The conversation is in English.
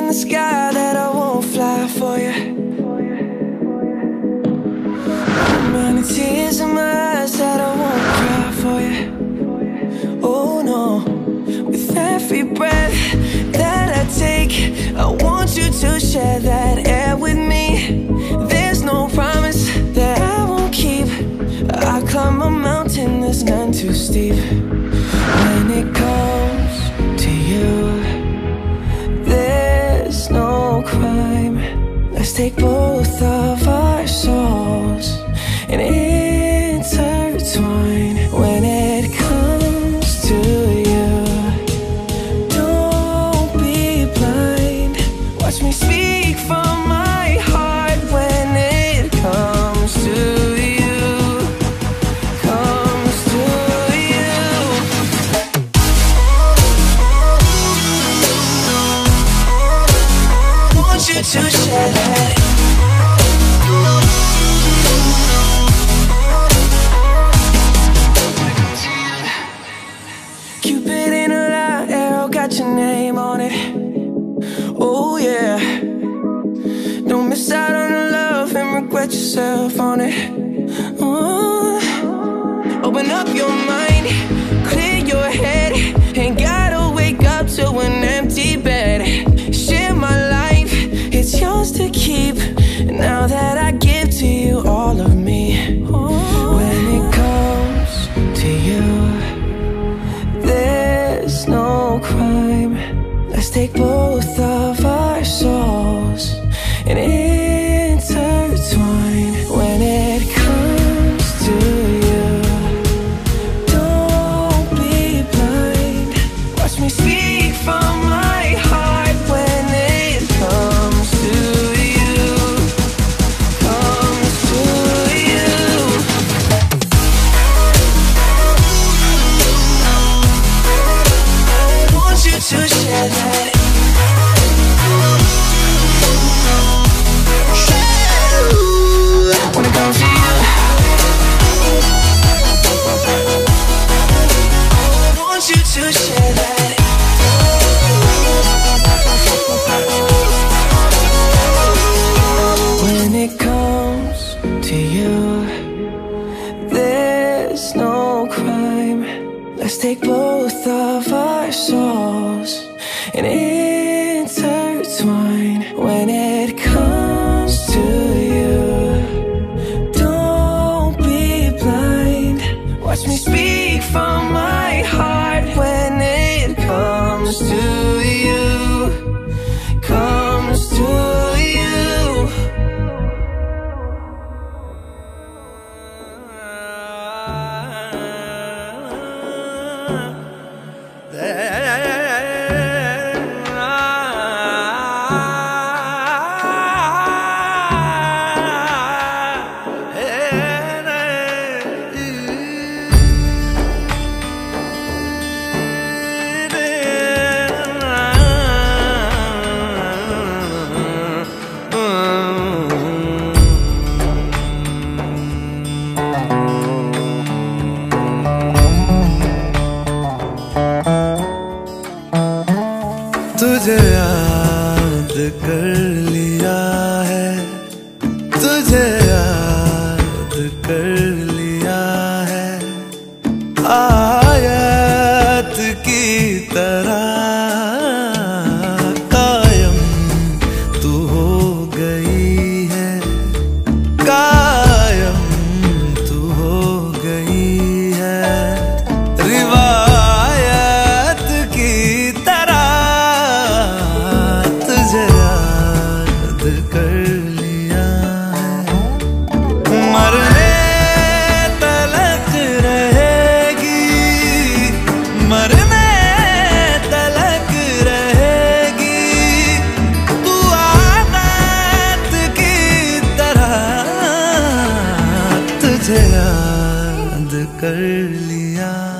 the sky that I won't fly for you. Many tears in my eyes that I won't cry for you. Oh no, with every breath that I take, I want you to share that air with me. There's no promise that I won't keep. I climb a mountain that's none too steep. When it comes to you, there's no crime. Let's take both of our souls and intertwine. When it comes to you, don't be blind. Watch me speak from my heart. When it comes to you, comes to you. Want you to share that. Cupid in a light arrow got your name on it. Oh yeah. Don't miss out on the love and regret yourself on it. Open up your mind, clear your head. Ain't gotta wake up to an empty bed. Share my life, it's yours to keep. Now that I give to you all of me. When it comes to you, there's no crime. Let's take both of our souls and intertwine. When it comes to you, don't be blind. Watch me speak from my heart. When it comes to you, comes to you. Want you to share that. When it comes to you, want you to share that. When it comes to you, there's no crime. Let's take both of our souls and intertwine. When it comes to you, don't be blind. Watch me speak from my heart. When it comes to you, comes to you. तुझे याद कर लिया है, तुझे याद कर लिया है, आयत की तरह कायम तू हो गई है, कायम तू हो गई है, रिवायत की तरह तुझे याद कर लिया है। मरने तलक रहेगी, मरने तलक रहेगी, तू आदत की तरह तुझे याद कर लिया।